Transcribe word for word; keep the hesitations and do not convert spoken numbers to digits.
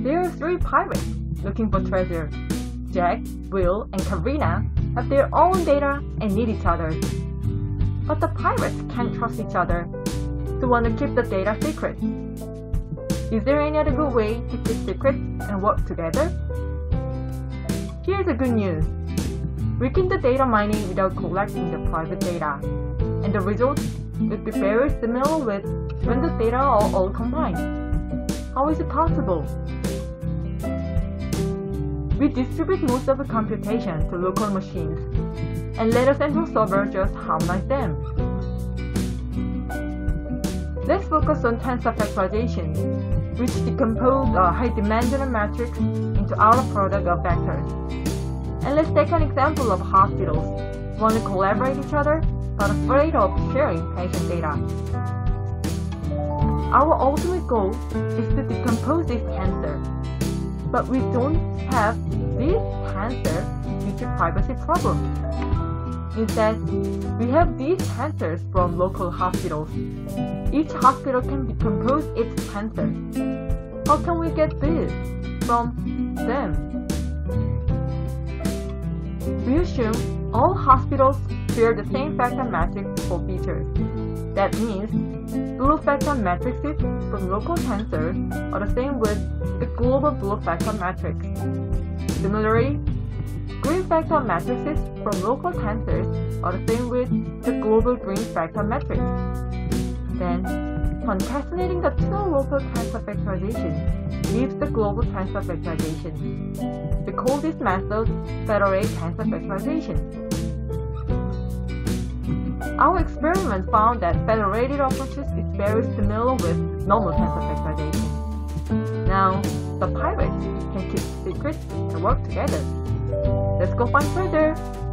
There are three pirates looking for treasure. Jack, Will, and Karina have their own data and need each other. But the pirates can't trust each other, so want to keep the data secret. Is there any other good way to keep secrets and work together? Here's the good news. We can do data mining without collecting the private data, and the results would be very similar with when the data are all combined. How is it possible? We distribute most of the computation to local machines, and let a central server just harmonize them. Let's focus on tensor factorization, which decompose a high-dimensional matrix into outer product of vectors. And let's take an example of hospitals who want to collaborate with each other but afraid of sharing patient data. Our ultimate goal is to decompose this tensor, but we don't have this tensor due to privacy problems. Instead, we have these tensors from local hospitals. Each hospital can decompose its tensor. How can we get this from them? We assume all hospitals share the same vector matrix for features. That means blue vector matrices from local tensors are the same with the global blue vector matrix. Similarly, green vector matrices from local tensors are the same with the global green vector matrix. Then, concatenating the two local tensor factorization leaves the global tensor factorization. We call this method federated tensor factorization. Our experiment found that federated approaches is very similar with normal tensor factorization. Now, the pirates can keep secrets and work together. Let's go find further!